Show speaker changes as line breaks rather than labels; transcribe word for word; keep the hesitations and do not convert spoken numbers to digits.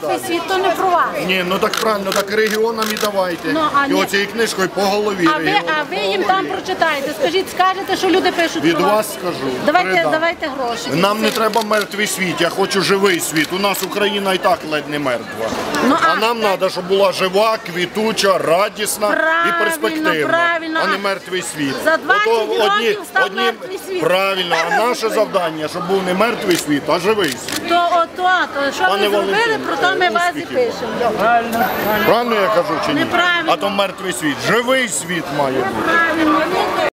мертвий світ, то не про вас.
Ні, ну так правильно, так регіонам і давайте.
Ну, а
І
ні.
оцією книжкою по голові
А ви,
регіону.
а ви їм там прочитаєте, скажіть, скажете, що люди пишуть
Від
про
вас скажу.
Давайте,
передам.
давайте гроші.
Нам не треба мертвий світ, я хочу живий світ. У нас Україна і так ледь не мертва.
Ну,
а,
а-
нам треба, щоб була жива, квітуча, радісна
Правильно,
і перспективна,
правильно.
а не мертвий світ.
За двадцять
Ото
років став мертвий світ.
Правильно, а наше завдання, щоб був не мертвий світ, а живий світ.
То ото, то що
Пане
ви зробили,
Валентин,
про то ми вас і
успіхів.
пишемо.
Правильно я кажу чи ні?
Неправильно.
А то мертвий світ. Живий світ має бути.
Правильно.